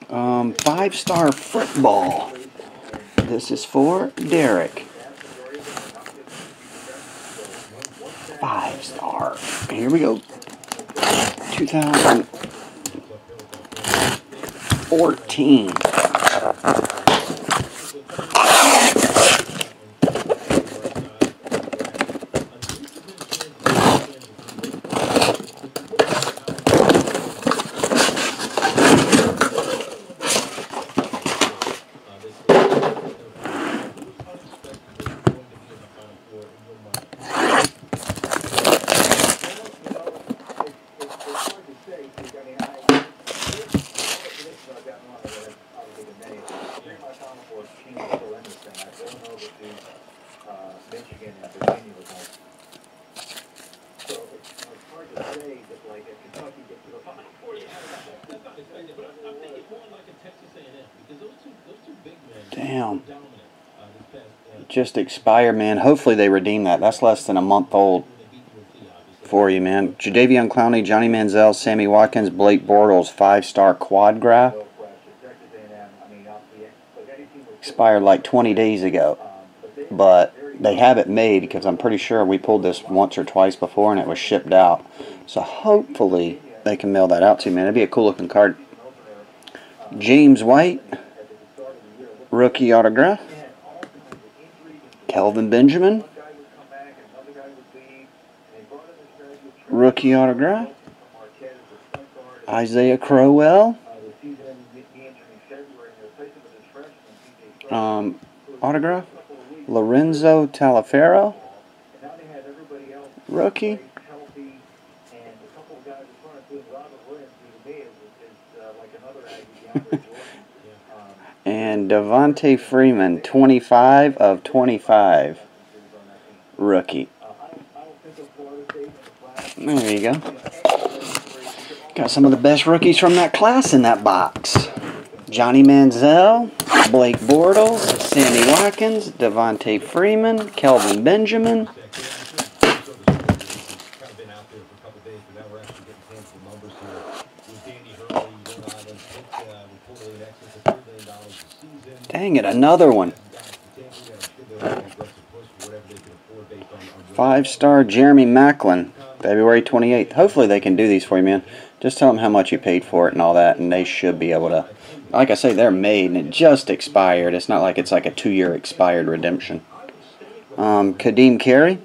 5-star football. This is for Derek. 5-star. Here we go. 2014. Damn. Just expired, man. Hopefully they redeem that. That's less than a month old for you, man. Jadeveon Clowney, Johnny Manziel, Sammy Watkins, Blake Bortles, 5-star quad graph. Expired like 20 days ago. But they have it made because I'm pretty sure we pulled this once or twice before and it was shipped out. So hopefully they can mail that out to you, man. It'd be a cool looking card. James White, rookie autograph. Kelvin Benjamin, rookie autograph. Isaiah Crowell, autograph. Lorenzo Taliaferro, rookie. And Devontae Freeman, 25 of 25, rookie. There you go. Got some of the best rookies from that class in that box. Johnny Manziel, Blake Bortles, Sammy Watkins, Devontae Freeman, Kelvin Benjamin. Dang it, another one. 5-star Jeremy Maclin, February 28th. Hopefully they can do these for you, man. Just tell them how much you paid for it and all that, and they should be able to. Like I say, they're made, and it just expired. It's not like it's like a 2-year expired redemption. Kadeem Carey,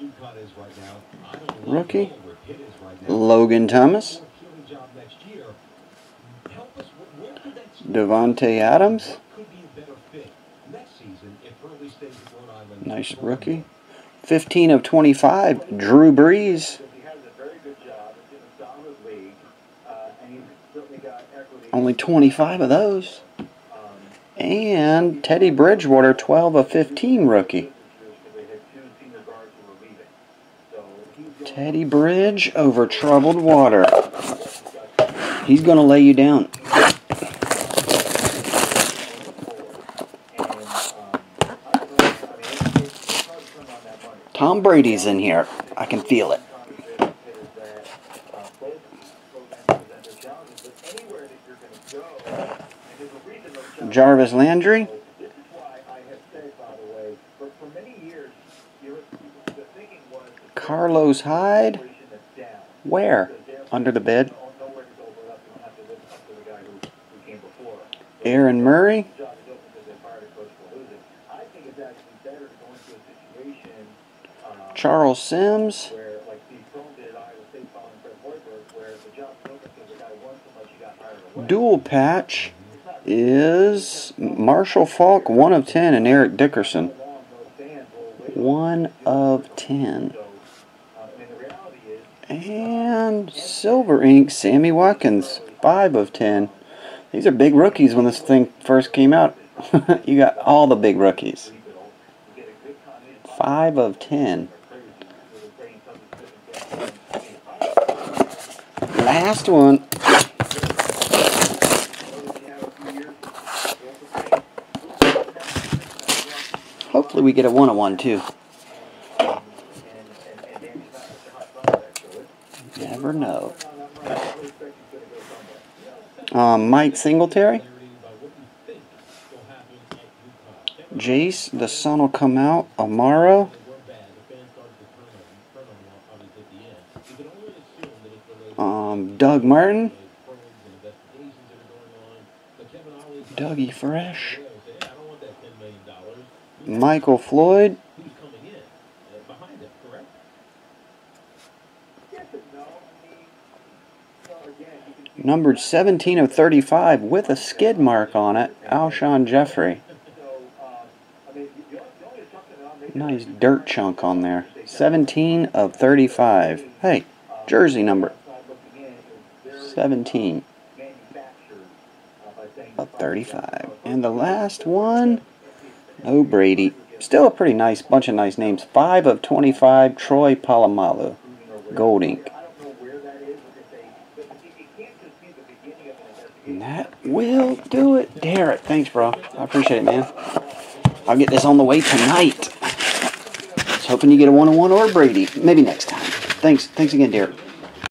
rookie. Logan Thomas. Devontae Adams. Nice rookie. 15 of 25, Drew Brees. Only 25 of those. And Teddy Bridgewater, 12 of 15, rookie. Teddy Bridge over troubled water. He's going to lay you down. Tom Brady's in here. I can feel it. Jarvis Landry. Carlos Hyde. Where? Under the bed. Aaron Murray. Charles Sims. Dual patch is Marshall Faulk, 1 of 10, and Eric Dickerson, 1 of 10. And Silver Ink, Sammy Watkins, 5 of 10. These are big rookies when this thing first came out. You got all the big rookies. 5 of 10. Last one. Hopefully we get a one-on-one too. Never know. Mike Singletary. Jace, the sun will come out. Amaro. Doug Martin. Dougie Fresh. Michael Floyd. Numbered 17 of 35 with a skid mark on it. Alshon Jeffrey. Nice dirt chunk on there. 17 of 35. Hey, jersey number 17 of 35. And the last one, no Brady. Still a pretty nice bunch of nice names. 5 of 25, Troy Polamalu. Gold ink. And that will do it. Derek, thanks, bro. I appreciate it, man. I'll get this on the way tonight. Just hoping you get a 1-on-1 or a Brady. Maybe next time. Thanks again, Derek.